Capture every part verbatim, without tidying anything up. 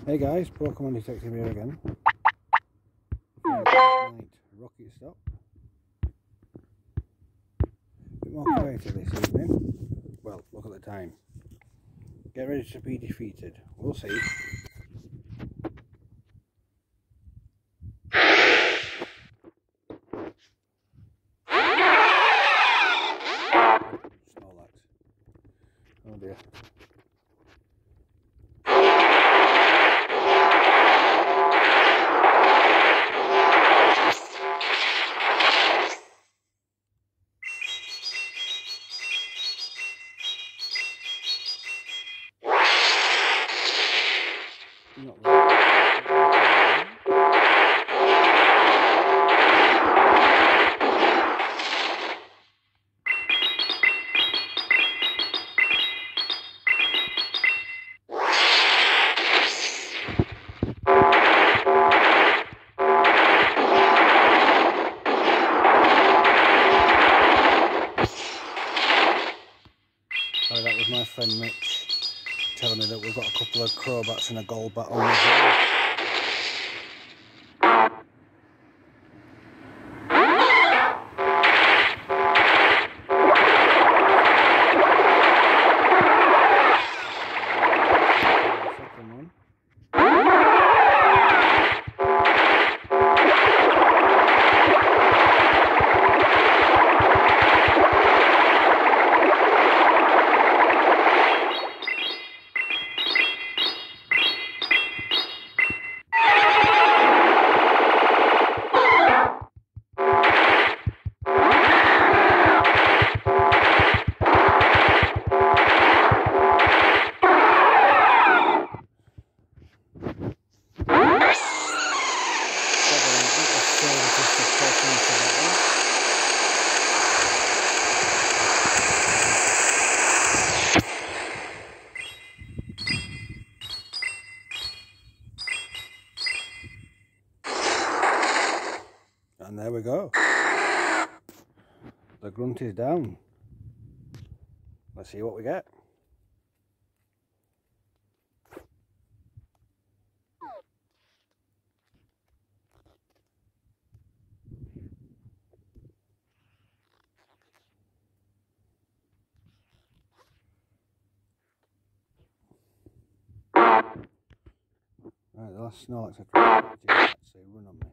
Hey guys, Pokemon Detective here again. Night rocket stop. A bit more quieter this evening. Well, look at the time. Get ready to be defeated. We'll see. Snorlax. Oh dear. Not really. Oh, that was my friend Mitch telling me that we've got a couple of Crobats and a Golbat on the go. And there we go. The Grunt is down. Let's see what we get. Right, the last Snorlax I tried to catch, so run on me.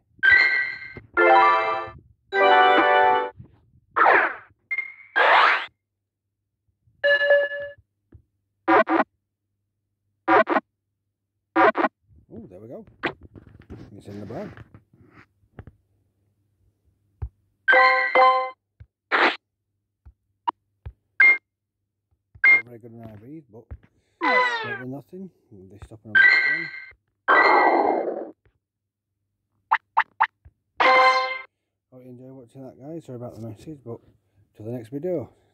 Oh, there we go. It's in the bag. Not very good in I Vs, but better than nothing. They're stopping on the spin. Hope you enjoy watching that, guys. Sorry about the message, but till the next video.